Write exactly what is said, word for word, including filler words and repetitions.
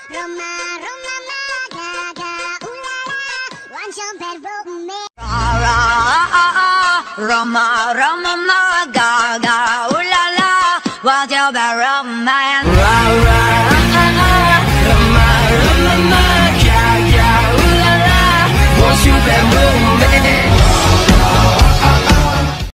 Roma, Roma, ma, ga, ga, ooh la la, 완전 배로매. Roma, Roma, ma, ga, ga, ooh la la, 완전 배로매. Roma, Roma, ma.